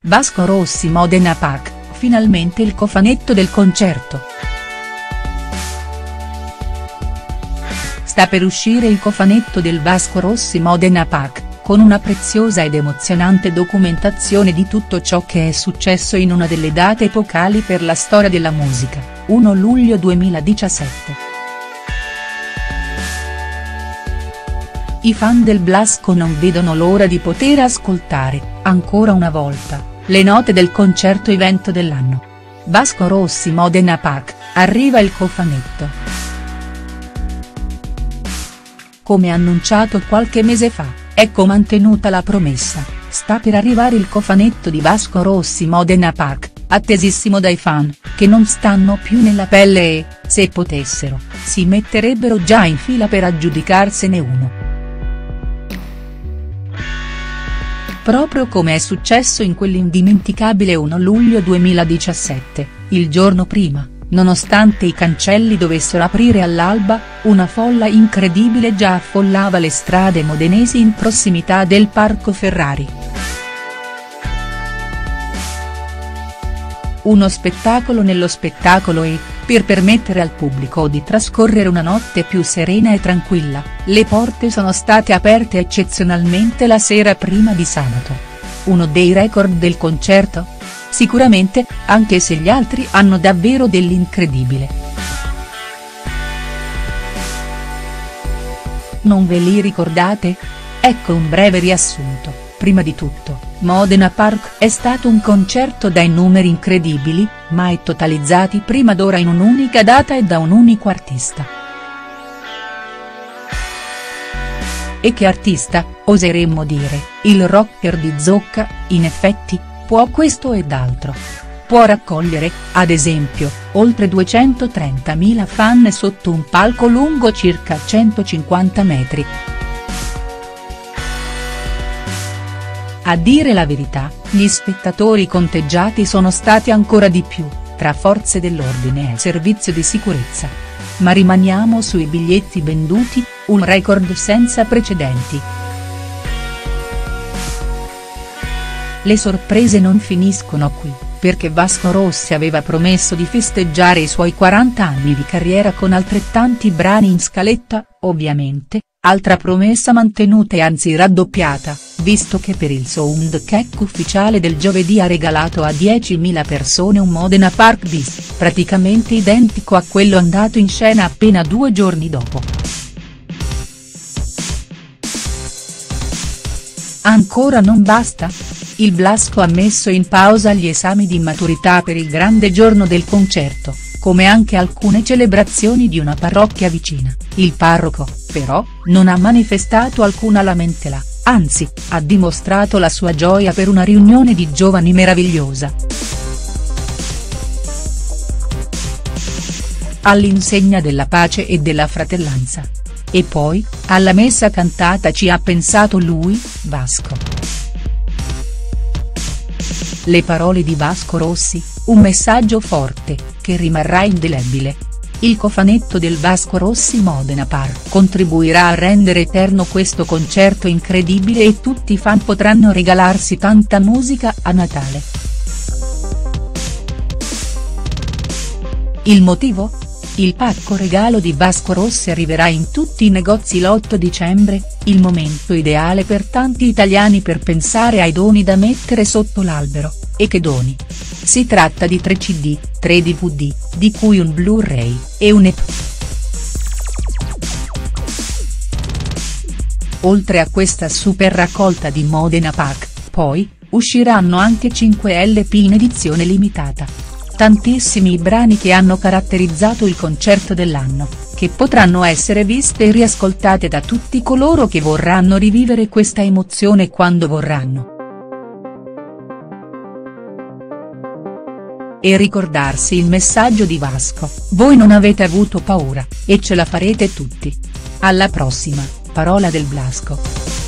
Vasco Rossi Modena Park, finalmente il cofanetto del concerto. Sta per uscire il cofanetto del Vasco Rossi Modena Park, con una preziosa ed emozionante documentazione di tutto ciò che è successo in una delle date epocali per la storia della musica, 1 luglio 2017. I fan del Blasco non vedono l'ora di poter ascoltare, ancora una volta, le note del concerto evento dell'anno. Vasco Rossi Modena Park, arriva il cofanetto. Come annunciato qualche mese fa, ecco mantenuta la promessa, sta per arrivare il cofanetto di Vasco Rossi Modena Park, attesissimo dai fan, che non stanno più nella pelle e, se potessero, si metterebbero già in fila per aggiudicarsene uno. Proprio come è successo in quell'indimenticabile 1 luglio 2017, il giorno prima, nonostante i cancelli dovessero aprire all'alba, una folla incredibile già affollava le strade modenesi in prossimità del Parco Ferrari. Uno spettacolo nello spettacolo e, per permettere al pubblico di trascorrere una notte più serena e tranquilla, le porte sono state aperte eccezionalmente la sera prima di sabato. Uno dei record del concerto? Sicuramente, anche se gli altri hanno davvero dell'incredibile. Non ve li ricordate? Ecco un breve riassunto. Prima di tutto, Modena Park è stato un concerto dai numeri incredibili, mai totalizzati prima d'ora in un'unica data e da un unico artista. E che artista, oseremmo dire, il rocker di Zocca, in effetti, può questo ed altro. Può raccogliere, ad esempio, oltre 230.000 fan sotto un palco lungo circa 150 metri. A dire la verità, gli spettatori conteggiati sono stati ancora di più, tra forze dell'ordine e servizio di sicurezza. Ma rimaniamo sui biglietti venduti, un record senza precedenti. Le sorprese non finiscono qui, perché Vasco Rossi aveva promesso di festeggiare i suoi 40 anni di carriera con altrettanti brani in scaletta, ovviamente, altra promessa mantenuta e anzi raddoppiata, visto che per il soundcheck ufficiale del giovedì ha regalato a 10.000 persone un Modena Park bis, praticamente identico a quello andato in scena appena 2 giorni dopo. Ancora non basta? Il Blasco ha messo in pausa gli esami di maturità per il grande giorno del concerto, come anche alcune celebrazioni di una parrocchia vicina. Il parroco, però, non ha manifestato alcuna lamentela, anzi, ha dimostrato la sua gioia per una riunione di giovani meravigliosa. All'insegna della pace e della fratellanza. E poi, alla messa cantata ci ha pensato lui, Vasco. Le parole di Vasco Rossi, un messaggio forte, che rimarrà indelebile. Il cofanetto del Vasco Rossi Modena Park contribuirà a rendere eterno questo concerto incredibile e tutti i fan potranno regalarsi tanta musica a Natale. Il motivo? Il pacco regalo di Vasco Rossi arriverà in tutti i negozi l'8 dicembre, il momento ideale per tanti italiani per pensare ai doni da mettere sotto l'albero, e che doni? Si tratta di 3 CD, 3 DVD, di cui un Blu-ray, e un EP. Oltre a questa super raccolta di Modena Park, poi, usciranno anche 5 LP in edizione limitata. Tantissimi i brani che hanno caratterizzato il concerto dell'anno, che potranno essere viste e riascoltate da tutti coloro che vorranno rivivere questa emozione quando vorranno. E ricordarsi il messaggio di Vasco: voi non avete avuto paura, e ce la farete tutti. Alla prossima, parola del Blasco.